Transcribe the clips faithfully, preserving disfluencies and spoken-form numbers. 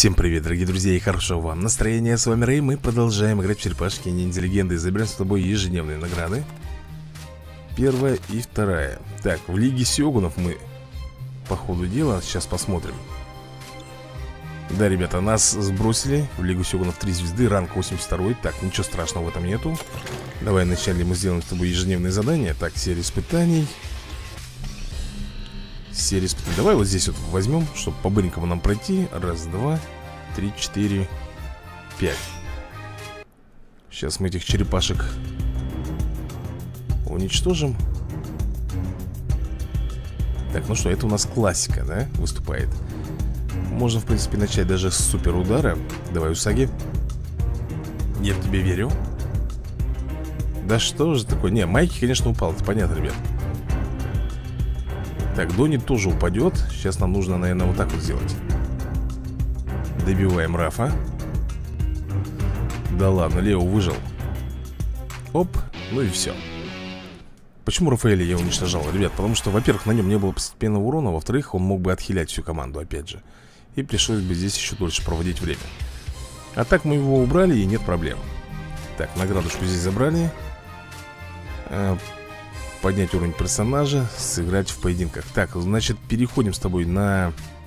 Всем привет, дорогие друзья, и хорошего вам настроения. С вами Рэй, мы продолжаем играть в черепашки ниндзя легенды. Забираем с тобой ежедневные награды. Первая и вторая. Так, в Лиге Сёгунов мы по ходу дела сейчас посмотрим. Да, ребята, нас сбросили в Лигу Сёгунов три звезды, ранг восемьдесят два. Так, ничего страшного в этом нету. Давай вначале мы сделаем с тобой ежедневные задания. Так, серия испытаний. Серия испытаний. Давай вот здесь вот возьмем, чтобы по-быренькому нам пройти. Раз, два, три, четыре, пять. Сейчас мы этих черепашек уничтожим. Так, ну что, это у нас классика, да, выступает. Можно, в принципе, начать даже с супер удара. Давай, Усаги. Я в тебе верю. Да что же такое? Не, Майки, конечно, упал, это понятно, ребят. Так, Дони тоже упадет. Сейчас нам нужно, наверное, вот так вот сделать. Добиваем Рафа. Да ладно, Лео выжил. Оп, ну и все. Почему Рафаэля я уничтожал, ребят? Потому что, во-первых, на нем не было постепенного урона. Во-вторых, он мог бы отхилять всю команду, опять же. И пришлось бы здесь еще дольше проводить время. А так мы его убрали, и нет проблем. Так, наградушку здесь забрали. Поднять уровень персонажа, сыграть в поединках. Так, значит, переходим с тобой на...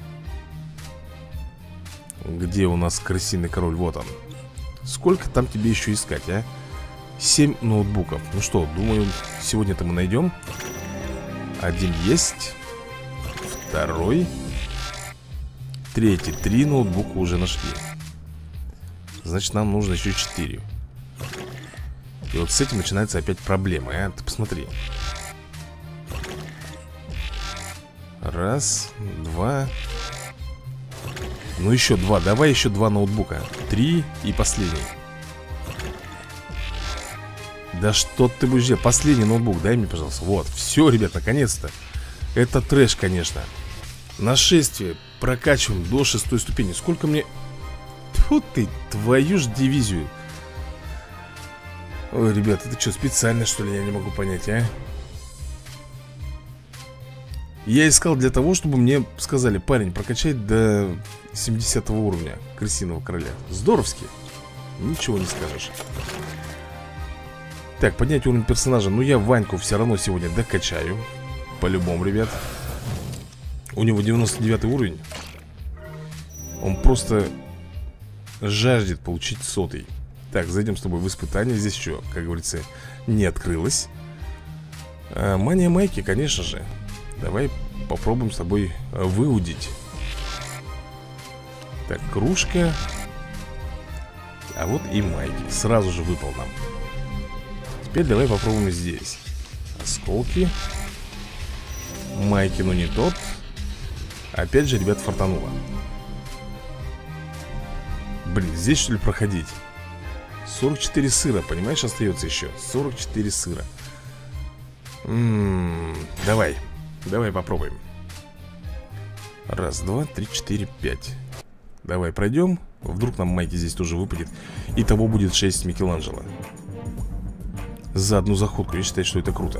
Где у нас крысиный король? Вот он. Сколько там тебе еще искать, а? семь ноутбуков. Ну что, думаю, сегодня-то мы найдем. Один есть. Второй. Третий. Три ноутбука уже нашли. Значит, нам нужно еще четыре. И вот с этим начинается опять проблема, а? Ты посмотри. Раз, два. Ну еще два, давай еще два ноутбука. Три и последний. Да что ты будешь делать? Последний ноутбук, дай мне, пожалуйста. Вот, все, ребят, наконец-то. Это трэш, конечно. Нашествие прокачиваем до шестой ступени. Сколько мне... Тьфу ты, твою ж дивизию. Ой, ребят, это что, специально, что ли? Я не могу понять, а? Я искал для того, чтобы мне сказали: парень, прокачать до семидесятого уровня крысиного короля. Здоровски. Ничего не скажешь. Так, поднять уровень персонажа. Ну, я Ваньку все равно сегодня докачаю. По-любому, ребят. У него девяносто девятый уровень. Он просто жаждет получить сотый. Так, зайдем с тобой в испытание. Здесь еще, как говорится, не открылось. а, Мания Майки, конечно же. Давай попробуем с тобой выудить. Так, кружка. А вот и Майки. Сразу же выпал нам. Теперь давай попробуем здесь. Осколки. Майки, но не тот. Опять же, ребят, фартануло. Блин, здесь что ли проходить? сорок четыре сыра, понимаешь, остается еще. сорок четыре сыра. М-м-м, давай. Давай попробуем. Раз, два, три, четыре, пять. Давай пройдем. Вдруг нам Майки здесь тоже выпадет. Итого будет шесть Микеланджело. За одну заходку. Я считаю, что это круто.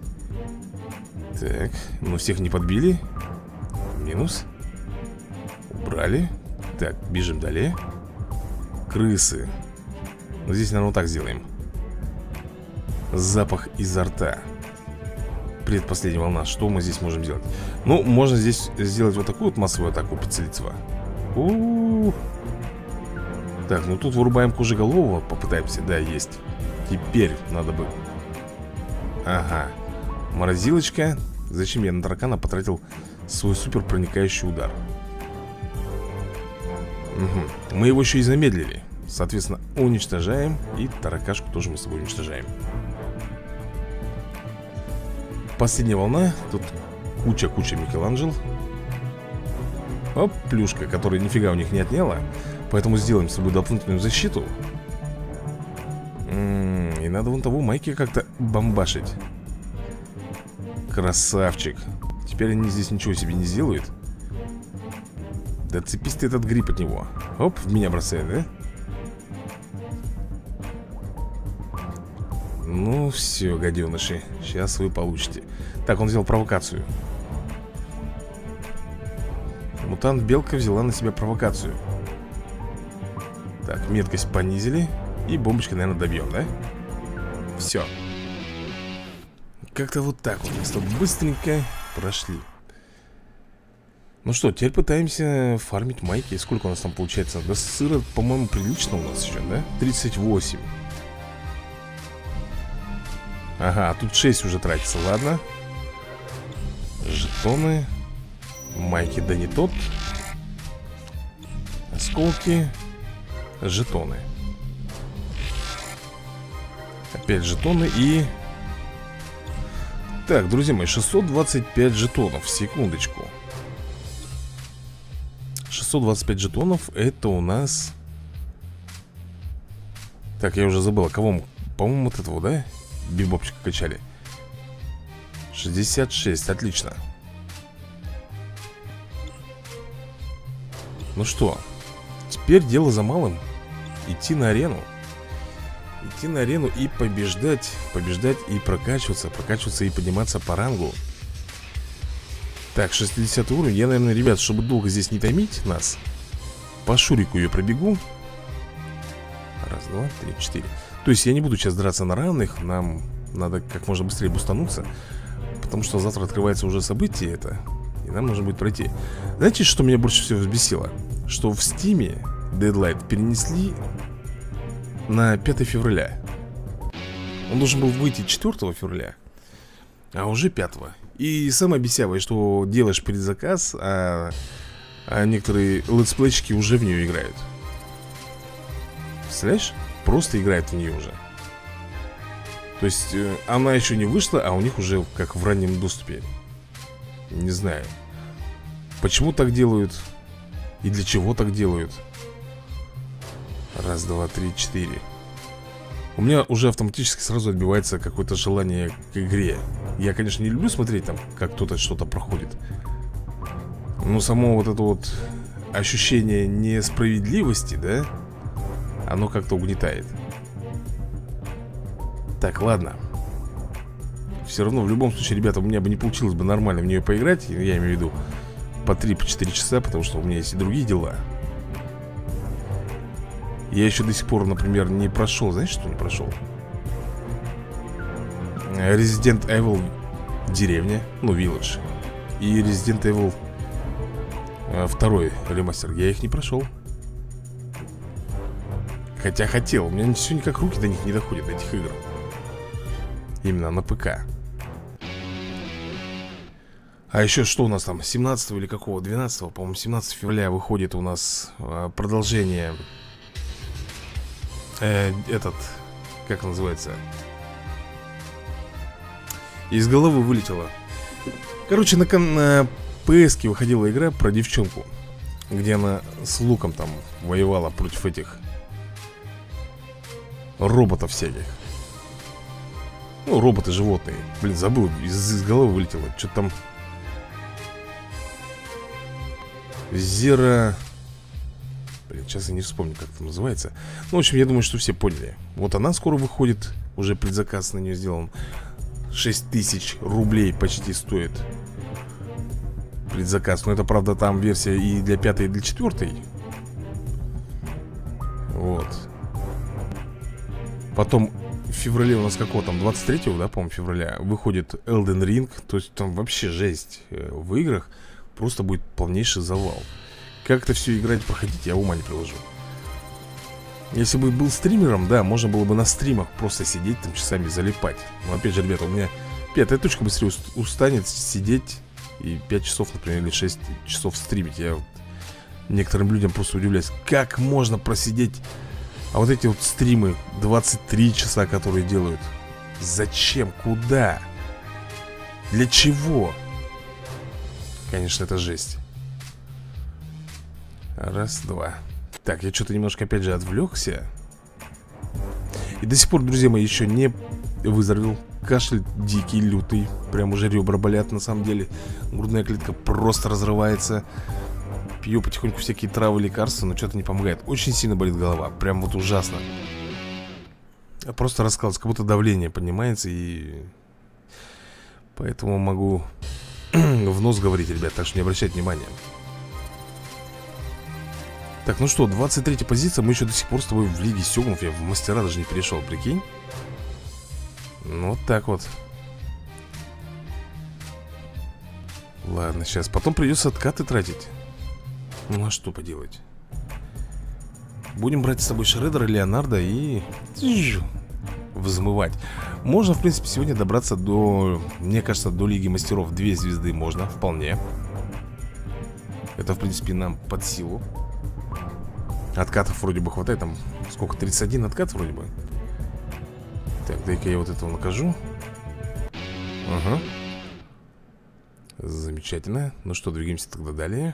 Так, ну всех не подбили. Минус. Убрали. Так, бежим далее. Крысы. Ну здесь, наверное, вот так сделаем. Запах изо рта. Предпоследняя волна. Что мы здесь можем делать? Ну, можно здесь сделать вот такую вот массовую атаку подцелиться. У-у-у. Так, ну тут вырубаем кожеголового. Попытаемся, да, есть. Теперь надо бы... Ага. Морозилочка. Зачем я на таракана потратил свой супер проникающий удар? Угу. Мы его еще и замедлили. Соответственно, уничтожаем. И таракашку тоже мы с собой уничтожаем. Последняя волна. Тут куча-куча Микеланджело. Оп, плюшка, которая нифига у них не отняла. Поэтому сделаем с собой дополнительную защиту. М-м, и надо вон того Майки как-то бомбашить. Красавчик. Теперь они здесь ничего себе не сделают. Да цепись ты этот гриб от него. Оп, в меня бросает, да? Ну все, гаденыши. Сейчас вы получите. Так, он взял провокацию. Мутант-белка взяла на себя провокацию. Так, меткость понизили. И бомбочкой, наверное, добьем, да? Все. Как-то вот так вот. Что быстренько прошли. Ну что, теперь пытаемся фармить майки. Сколько у нас там получается? Да сыра, по-моему, прилично у нас еще, да? тридцать восемь. Ага, тут шесть уже тратится, ладно. Жетоны. Майки, да не тот. Осколки. Жетоны. Опять жетоны и... Так, друзья мои, шестьсот двадцать пять жетонов. Секундочку. шестьсот двадцать пять жетонов. Это у нас... Так, я уже забыл, а кого мы... По-моему, вот этого, да? Бибопчика качали. шестьдесят шесть, отлично. Ну что, теперь дело за малым. Идти на арену. Идти на арену и побеждать. Побеждать и прокачиваться. Прокачиваться и подниматься по рангу. Так, шестидесятый уровень. Я, наверное, ребят, чтобы долго здесь не томить нас, по Шурику ее пробегу. Раз, два, три, четыре. То есть я не буду сейчас драться на равных. Нам надо как можно быстрее бустануться, потому что завтра открывается уже событие это, и нам нужно будет пройти. Знаете, что меня больше всего взбесило? Что в Стиме Deadlight перенесли на пятое февраля. Он должен был выйти четвёртого февраля, а уже пятого. И самое бесявое, что делаешь предзаказ, а, а некоторые летсплейщики уже в нее играют. Представляешь? Просто играют в нее уже. То есть э, она еще не вышла, а у них уже как в раннем доступе. Не знаю, почему так делают и для чего так делают. Раз, два, три, четыре. У меня уже автоматически сразу отбивается какое-то желание к игре. Я, конечно, не люблю смотреть там, как кто-то что-то проходит, но само вот это вот ощущение несправедливости, да, оно как-то угнетает. Так, ладно. Все равно, в любом случае, ребята, у меня бы не получилось бы нормально в нее поиграть. Я имею в виду по три-четыре часа, потому что у меня есть и другие дела. Я еще до сих пор, например, не прошел. Знаешь, что не прошел? Resident Evil деревня, ну, Village, и Resident Evil второй ремастер. Я их не прошел. Хотя хотел. У меня все никак руки до них не доходят, до этих игр. Именно на ПК. А еще что у нас там? семнадцатого или какого? двенадцатого, по-моему, семнадцатого февраля выходит у нас э, продолжение. э, Этот, как он называется? Из головы вылетело. Короче, на, на пи эс-ке выходила игра про девчонку, где она с луком там воевала против этих роботов всяких. Ну, роботы, животные. Блин, забыл, из, из головы вылетело. Что-то там Зера... Блин, сейчас я не вспомню, как это называется. Ну, в общем, я думаю, что все поняли. Вот она скоро выходит. Уже предзаказ на нее сделан. шесть тысяч рублей почти стоит предзаказ. Но это, правда, там версия и для пятой, и для четвертой. Вот. Потом в феврале у нас какого там, двадцать третьего, да, по-моему, февраля выходит Elden Ring. То есть там вообще жесть. В играх просто будет полнейший завал. Как это все играть, проходить, я ума не приложу. Если бы был стримером, да, можно было бы на стримах просто сидеть там часами залипать. Но опять же, ребята, у меня пятая точка быстрее устанет сидеть и пять часов, например, или шесть часов стримить. Я вот некоторым людям просто удивляюсь, как можно просидеть. А вот эти вот стримы двадцать три часа, которые делают, зачем? Куда? Для чего? Конечно, это жесть. Раз, два. Так, я что-то немножко опять же отвлекся. И до сих пор, друзья мои, еще не выздоровел. Кашель дикий, лютый. Прям уже ребра болят на самом деле. Грудная клетка просто разрывается. Пью потихоньку всякие травы, лекарства, но что-то не помогает. Очень сильно болит голова, прям вот ужасно. Я просто раскалываюсь, как будто давление поднимается. И поэтому могу в нос говорить, ребят. Так что не обращайте внимания. Так, ну что, двадцать третья позиция. Мы еще до сих пор с тобой в Лиге Сёгунов. Я в мастера даже не перешел, прикинь. Ну, вот так вот. Ладно, сейчас. Потом придется откаты тратить. Ну, а что поделать? Будем брать с тобой Шреддера, Леонардо и... взмывать. Можно, в принципе, сегодня добраться до... Мне кажется, до Лиги Мастеров две звезды можно, вполне. Это, в принципе, нам под силу. Откатов вроде бы хватает. Там сколько? тридцать один откат вроде бы. Так, дай-ка я вот этого накажу. Ага. Замечательно. Ну что, двигаемся тогда далее.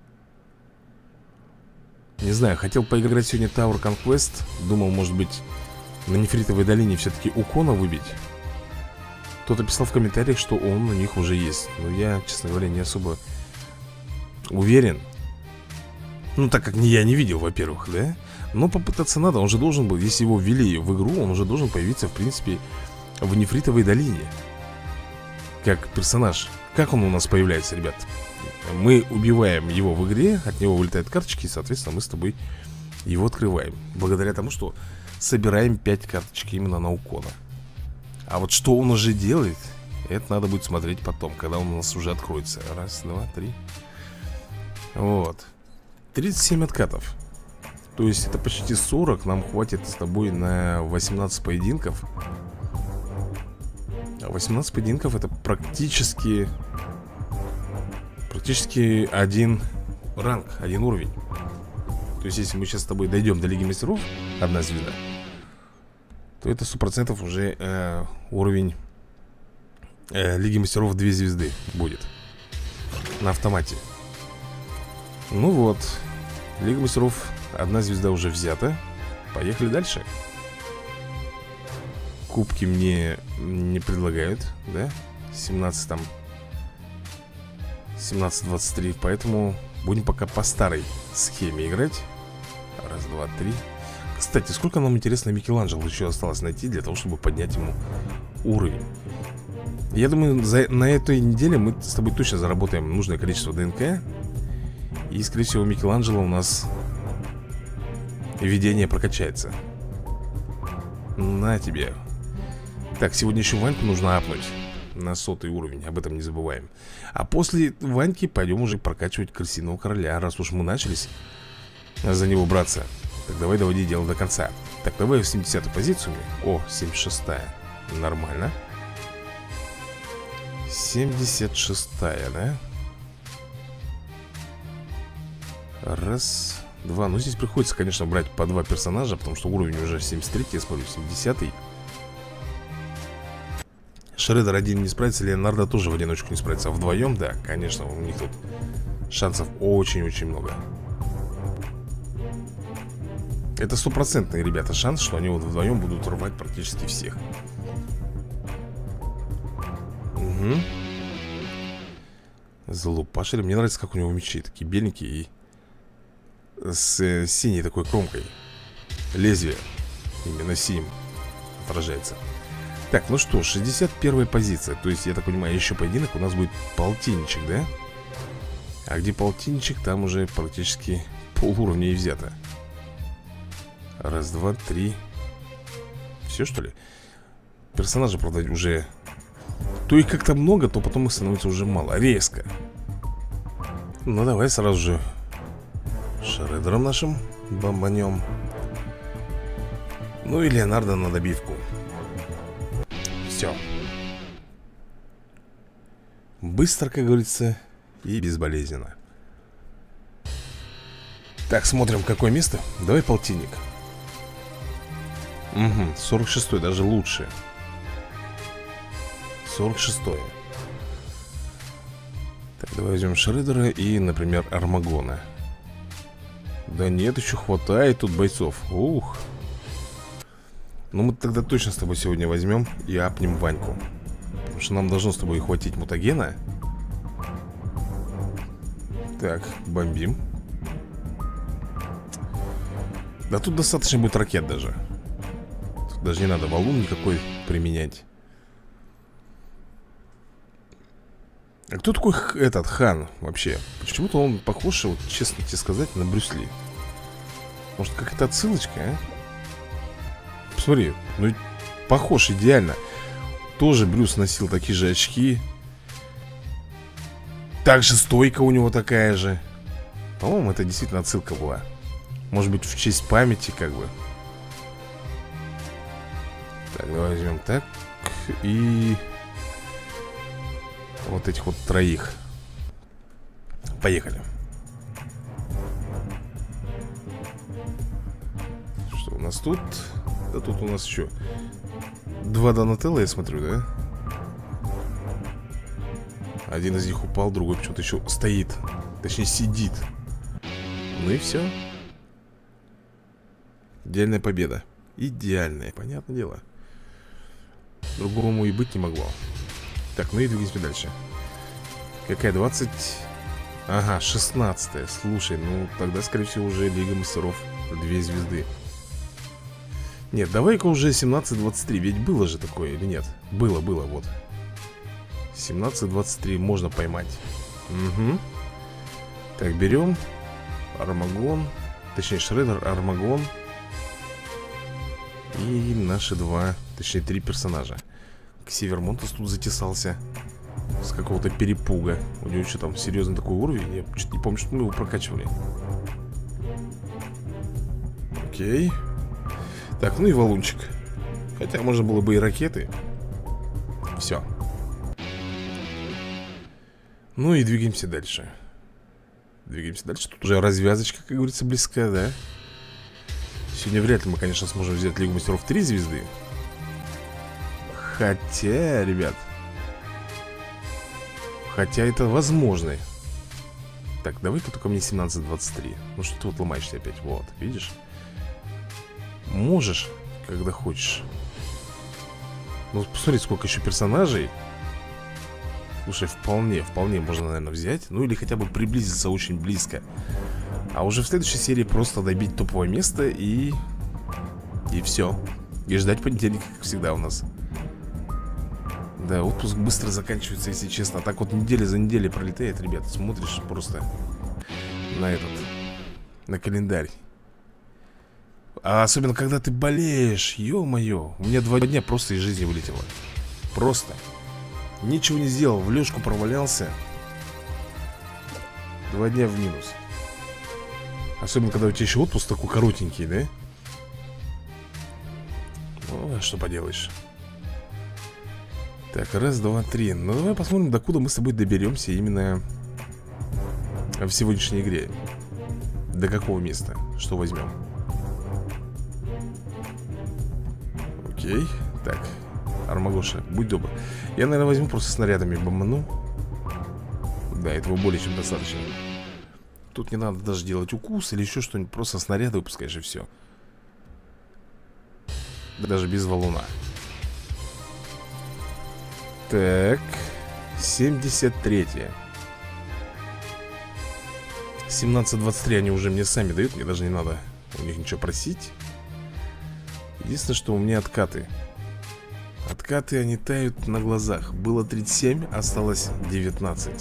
Не знаю, хотел поиграть сегодня Tower Conquest. Думал, может быть, на Нефритовой долине все-таки Укона выбить. Кто-то писал в комментариях, что он у них уже есть. Но я, честно говоря, не особо уверен. Ну, так как не я не видел, во-первых, да? Но попытаться надо, он же должен был, если его ввели в игру, он уже должен появиться, в принципе, в Нефритовой долине. Как персонаж. Как он у нас появляется, ребят? Мы убиваем его в игре, от него вылетают карточки, и, соответственно, мы с тобой его открываем. Благодаря тому, что собираем пять карточек именно на Укона. А вот что он уже делает, это надо будет смотреть потом, когда он у нас уже откроется. Раз, два, три. Вот. тридцать семь откатов. То есть это почти сорок. Нам хватит с тобой на восемнадцать поединков. А восемнадцать поединков это практически Практически один ранг, один уровень. То есть если мы сейчас с тобой дойдем до Лиги Мастеров, одна звезда, то это сто процентов уже э, уровень э, Лиги Мастеров две звезды будет. На автомате. Ну вот, Лига Мастеров одна звезда уже взята. Поехали дальше. Кубки мне не предлагают, да? семнадцать там семнадцать двадцать три, поэтому будем пока по старой схеме играть. Раз, два, три. Кстати, сколько нам, интересно, Микеланджело еще осталось найти для того, чтобы поднять ему уровень? Я думаю, за, на этой неделе мы с тобой точно заработаем нужное количество ДНК. И, скорее всего, Микеланджело у нас видение прокачается. На тебе. Так, сегодня еще Ваньку нужно апнуть на сотый уровень, об этом не забываем. А после Ваньки пойдем уже прокачивать Крысиного Короля. Раз уж мы начались за него браться, так давай доводи дело до конца. Так, давай в семидесятую позицию. О, семьдесят шестая. Нормально. семьдесят шестая, да? Раз, два. Ну, здесь приходится, конечно, брать по два персонажа, потому что уровень уже семьдесят три, я смотрю, семидесятый. Шреддер один не справится, Леонардо тоже в одиночку не справится. А вдвоем, да, конечно, у них тут шансов очень-очень много. Это стопроцентный, ребята, шанс, что они вот вдвоем будут рвать практически всех. Угу. Залупашили. Мне нравится, как у него мечи такие беленькие и с э, синей такой кромкой. Лезвие именно синим отражается. Так, ну что, шестьдесят первая позиция. То есть, я так понимаю, еще поединок у нас будет полтинничек, да? А где полтинничек, там уже практически полуровня и взято. Раз, два, три. Все, что ли? Персонажи, правда, уже... То их как-то много, то потом их становится уже мало. Резко. Ну, давай сразу же Шреддером нашим бомбанем. Ну и Леонардо на добивку. Все. Быстро, как говорится, и безболезненно. Так, смотрим, какое место. Давай полтинник. Угу, сорок шестой, даже лучше. сорок шестой. Так, давай возьмем Шреддера и, например, Армагона. Да нет, еще хватает тут бойцов. Ух. Ну мы тогда точно с тобой сегодня возьмем и апнем Ваньку. Потому что нам должно с тобой хватить мутагена. Так, бомбим. Да тут достаточно будет ракет даже. Тут даже не надо валун никакой применять. А кто такой этот хан вообще? Почему-то он похож, вот, честно тебе сказать, на Брюс Ли. Может, какая-то отсылочка, а? Посмотри, ну похож идеально. Тоже Брюс носил такие же очки. Также стойка у него такая же. По-моему, это действительно отсылка была. Может быть, в честь памяти, как бы. Так, давай возьмем так. И вот этих вот троих. Поехали. Что у нас тут? Да тут у нас еще два Донателло, я смотрю, да? Один из них упал, другой почему-то еще стоит. Точнее, сидит. Ну и все. Идеальная победа. Идеальная, понятное дело. Другому и быть не могло. Так, ну и двигаемся дальше. Какая двадцать? Ага, шестнадцатая. Слушай, ну тогда, скорее всего, уже Лига Мастеров две звезды. Нет, давай-ка уже семнадцать двадцать три. Ведь было же такое или нет? Было, было, вот семнадцать двадцать три можно поймать. Угу. Так, берем Армагон. Точнее, Шреддер, Армагон. И наши два, точнее, три персонажа. Ксивермонтес тут затесался с какого-то перепуга. У него что там, серьезный такой уровень? Я чуть не помню, что мы его прокачивали. Окей. Так, ну и валунчик. Хотя можно было бы и ракеты. Все. Ну и двигаемся дальше. Двигаемся дальше. Тут уже развязочка, как говорится, близка, да? Сегодня вряд ли мы, конечно, сможем взять Лигу Мастеров три звезды. Хотя, ребят, хотя это возможно. Так, давай-ка только мне семнадцать двадцать три. Ну что ты вот ломаешься опять? Вот, видишь? Можешь, когда хочешь. Ну, посмотри, сколько еще персонажей. Слушай, вполне, вполне можно, наверное, взять. Ну, или хотя бы приблизиться очень близко. А уже в следующей серии просто добить топовое место и... И все. И ждать понедельника, как всегда у нас. Да, отпуск быстро заканчивается, если честно. А так вот неделя за неделей пролетает, ребята. Смотришь просто на этот, на календарь. А особенно, когда ты болеешь. Ё-моё, у меня два дня просто из жизни вылетело. Просто. Ничего не сделал, в лёжку провалялся. Два дня в минус. Особенно, когда у тебя еще отпуск такой коротенький, да? Ну, а что поделаешь. Так, раз, два, три. Ну, давай посмотрим, докуда мы с тобой доберемся именно в сегодняшней игре. До какого места? Что возьмем? Окей. Так, Армагоша, будь добр. Я, наверное, возьму просто снарядами бомбану. Да, этого более чем достаточно. Тут не надо даже делать укус или еще что-нибудь. Просто снаряды выпускаешь и все. Даже без валуна. Так, семьдесят третья. семнадцать двадцать три они уже мне сами дают. Мне даже не надо у них ничего просить. Единственное, что у меня откаты. Откаты, они тают на глазах. Было тридцать семь, осталось девятнадцать.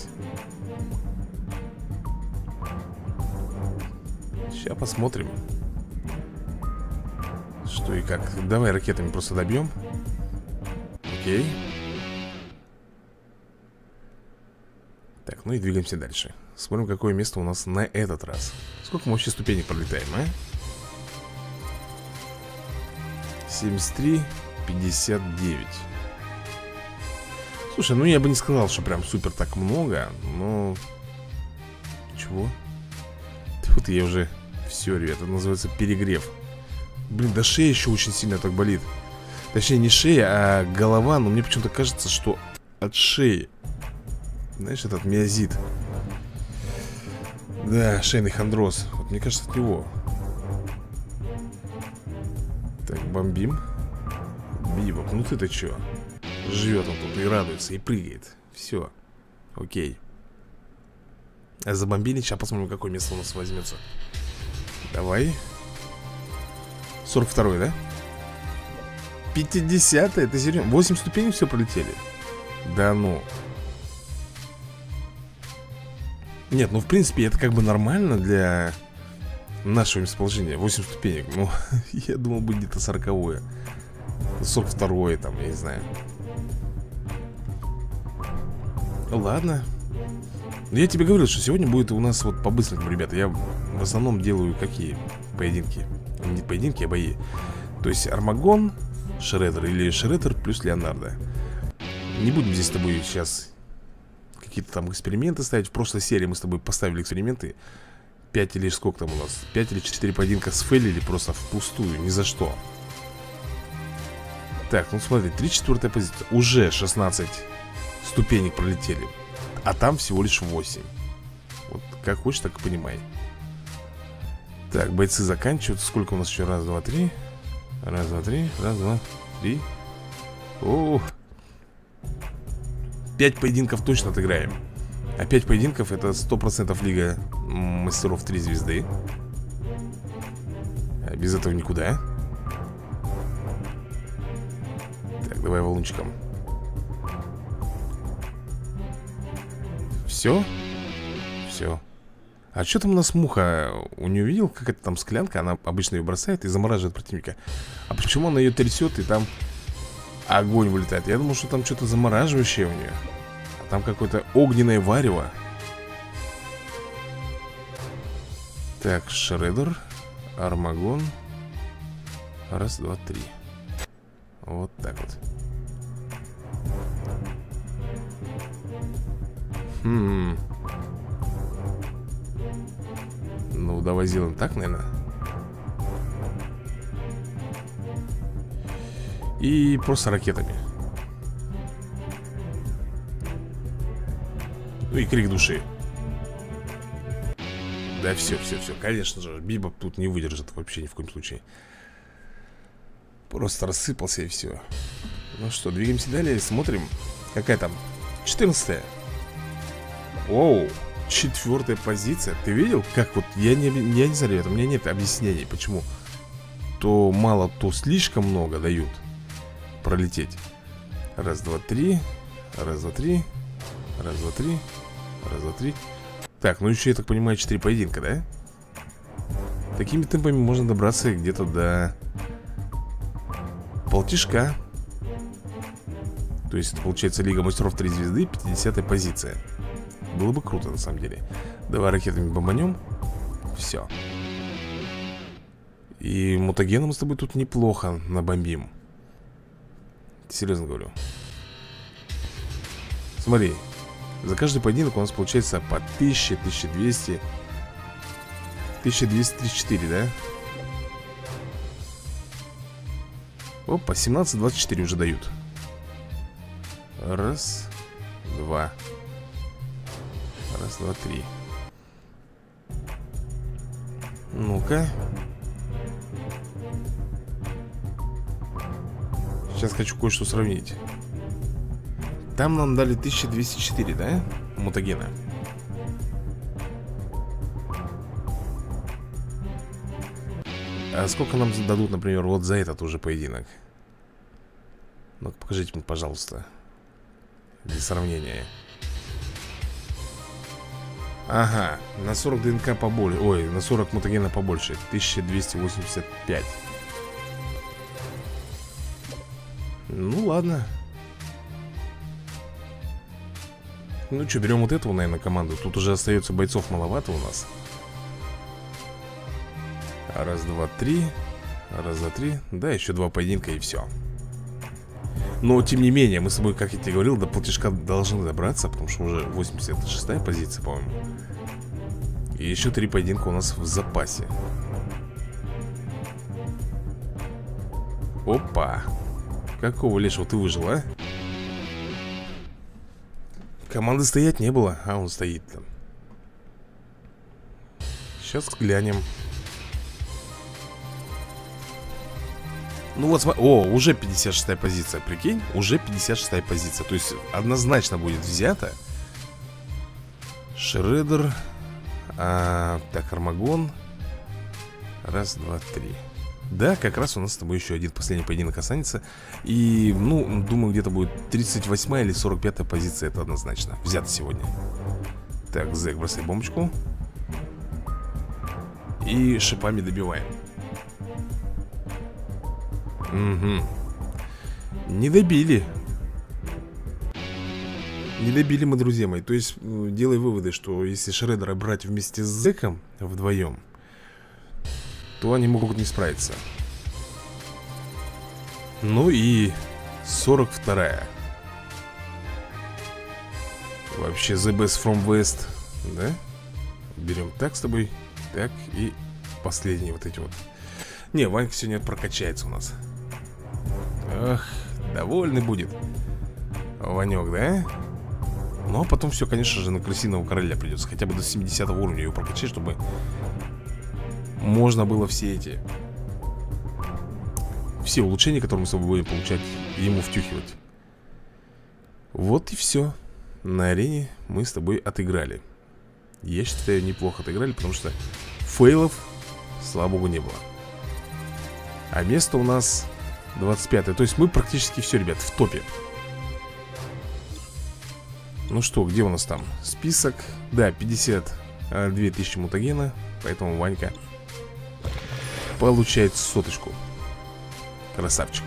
Сейчас посмотрим, что и как. Давай ракетами просто добьем. Окей. Так, ну и двигаемся дальше. Смотрим, какое место у нас на этот раз. Сколько мы вообще ступенек пролетаем, а? семьдесят три, пятьдесят девять. Слушай, ну я бы не сказал, что прям супер так много. Но... Чего? Вот я уже... Все, ребята, это называется перегрев. Блин, да шея еще очень сильно так болит. Точнее, не шея, а голова. Но мне почему-то кажется, что от шеи. Знаешь, этот миозит. Да, шейный хондроз. Вот мне кажется, от него. Так, бомбим. Бибок, ну ты-то че? Живет он тут и радуется, и прыгает. Все, окей. А забомбили, сейчас посмотрим, какое место у нас возьмется. Давай. сорок второй, да? пятидесятое, это серьезно? восемь ступеней все пролетели? Да ну. Нет, ну в принципе это как бы нормально для нашего местоположения. восемь ступенек. Ну, я думал, будет где-то сороковое. сорок второе там, я не знаю. Ладно. Я тебе говорил, что сегодня будет у нас вот по-быстрому, ребята. Я в основном делаю какие поединки? Не поединки, а бои. То есть Армагон, Шреддер или Шреддер плюс Леонардо. Не будем здесь с тобой сейчас какие-то там эксперименты ставить. В прошлой серии мы с тобой поставили эксперименты. пять или сколько там у нас? пять или четыре поединка сфейлили просто впустую, ни за что. Так, ну смотри, тридцать четвёртая позиция. Уже шестнадцать ступенек пролетели. А там всего лишь восемь. Вот как хочешь, так и понимай. Так, бойцы заканчивают. Сколько у нас еще? Раз, два, три. Раз, два, три. Раз, два, три. О, пять поединков точно отыграем. А пять поединков это сто процентов Лига Мастеров три звезды. А без этого никуда. Так, давай валунчиком. Все? Все. А что там у нас муха? У нее видел, как это там склянка? Она обычно ее бросает и замораживает противника. А почему она ее трясет и там огонь вылетает? Я думал, что там что-то замораживающее у нее. А там какое-то огненное варево. Так, Шреддер, Армагон. Раз, два, три. Вот так вот. Хм. Ну, давай сделаем так, наверное. И просто ракетами. Ну и крик души. Да все, все, все. Конечно же, Бибоп тут не выдержит вообще ни в коем случае. Просто рассыпался и все. Ну что, двигаемся далее, смотрим. Какая там? четырнадцатая. Оу, четвертая позиция. Ты видел, как вот, я не, я не знаю, ребята, у меня нет объяснений, почему то мало, то слишком много дают пролететь. Раз, два, три. Раз, два, три. Раз, два, три. Раз, два, три. Так, ну еще, я так понимаю, четыре поединка, да? Такими темпами можно добраться где-то до полтишка. То есть это получается Лига Мастеров три звезды, пятидесятая позиция. Было бы круто, на самом деле. Давай ракетами бомбанем. Все. И мутагена мы с тобой тут неплохо набомбим. Серьезно говорю. Смотри. За каждый поединок у нас получается по тысяче, тысяча двести. тысяча двести тридцать четыре, да? Опа, семнадцать двадцать четыре уже дают. Раз, два. Раз, два, три. Ну-ка. Сейчас хочу кое-что сравнить. Там нам дали тысяча двести четыре, да? Мутагена. А сколько нам дадут, например, вот за этот уже поединок? Ну-ка, покажите мне, пожалуйста. Для сравнения. Ага, на сорок ДНК побольше. Ой, на сорок мутагена побольше. Тысяча двести восемьдесят пять. Ну ладно. Ну что, берем вот эту, наверное, команду. Тут уже остается бойцов маловато у нас. Раз, два, три. Раз, два, три. Да, еще два поединка и все. Но, тем не менее, мы с тобой, как я тебе говорил, до полтишка должны добраться. Потому что уже восемьдесят шестая позиция, по-моему. И еще три поединка у нас в запасе. Опа. Какого лешего ты выжил, а? Команды стоять не было, а он стоит там. Сейчас глянем. Ну вот, смотри. О, уже пятьдесят шестая позиция, прикинь. Уже пятьдесят шестая позиция. То есть однозначно будет взято. Шреддер. а, Так, Армагон. Раз, два, три. Да, как раз у нас с тобой еще один последний поединок останется. И, ну, думаю, где-то будет тридцать восьмая или сорок пятая позиция. Это однозначно взято сегодня. Так, Зэк, бросай бомбочку. и шипами добиваем. Угу. Не добили. Не добили мы, друзья мои. То есть, делай выводы, что если Шреддера брать вместе с Зеком вдвоем, то они могут не справиться. Ну и сорок вторая. Вообще the best from west. Да? Берем так с тобой. Так, и последние вот эти вот. Не, Ванька сегодня прокачается у нас. Ах, довольный будет Ванек, да? Ну, а потом все, конечно же, на крысиного короля придется. Хотя бы до семидесятого уровня его прокачать, чтобы можно было все эти Все улучшения, которые мы с собой будем получать, ему втюхивать. Вот и все. На арене мы с тобой отыграли. Я считаю, неплохо отыграли, потому что фейлов, слава богу, не было. А место у нас двадцать пятое. То есть мы практически все, ребят, в топе. Ну что, где у нас там список? Да, пятьдесят две тысячи мутагена. Поэтому Ванька получает соточку. Красавчик.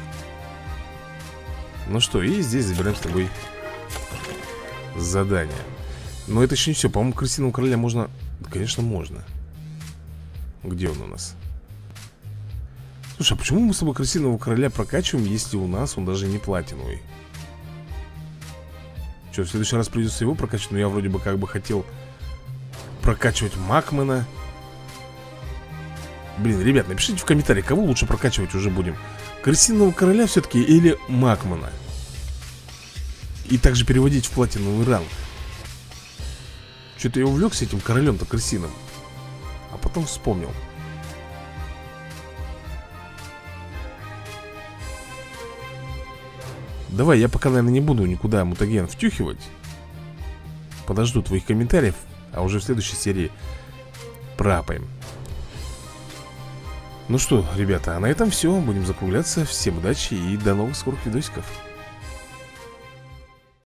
Ну что, и здесь забираем с тобой задание. Но это еще не все. По-моему, крысиного короля можно... Да, конечно, можно. Где он у нас? Слушай, а почему мы с тобой крысиного короля прокачиваем, если у нас он даже не платиновый? Что, в следующий раз придется его прокачивать? Но я вроде бы как бы хотел прокачивать Макмена. Блин, ребят, напишите в комментариях, кого лучше прокачивать уже будем. Крысиного короля все-таки или Макмена? И также переводить в платиновый ранг. Что-то я увлекся этим королем-то крысиным, а потом вспомнил. Давай, я пока, наверное, не буду никуда мутаген втюхивать. Подожду твоих комментариев, а уже в следующей серии прапаем. Ну что, ребята, а на этом все. Будем закругляться. Всем удачи и до новых скорых видосиков.